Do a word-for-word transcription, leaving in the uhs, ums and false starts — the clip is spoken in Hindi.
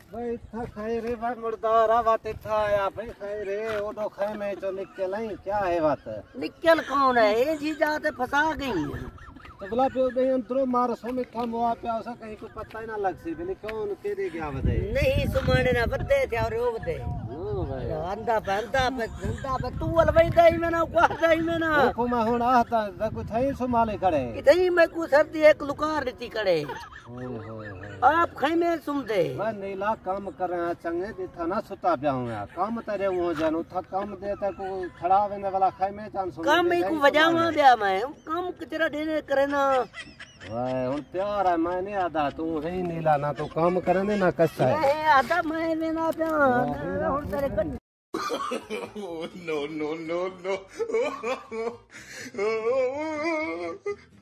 भाई था खाए रे भाई मुर्दारा बात था या भाई खाए रे वो तो खाए में जो निकल आई क्या है बात निकल कौन है ये जी जाते फंसा गई तो बोला पे नहीं अंतरो मार सो में काम हुआ पे ऐसा कहीं को पता ही ना लग सी बोले कौन के दे क्या बता नहीं सुमाने ना बदे थे और वो बदे हां भाई अंधा पे अंधा पे अंधा पे तू वाल वही दई में ना को दई में ना को मैं हुन आता कुछ थई सुमाले करे इतनी मैं को सर्दी एक लुकार रीति करे होए होए आप खाई में सुमदे मैं नीला काम कर रहा चंगे दे था ना सुता पे हूं या काम तेरे हो जानू था काम दे त को खड़ा वेने वाला खाई में चांस काम ही को वजह में दिया मैं काम कितरा देने करे ना वाह हुन प्यार है मैं नहीं आदा तू रही नीला ना तो काम करने ना कसा है ए आदा मैं में ना प्यार हुन तेरे कन no no no no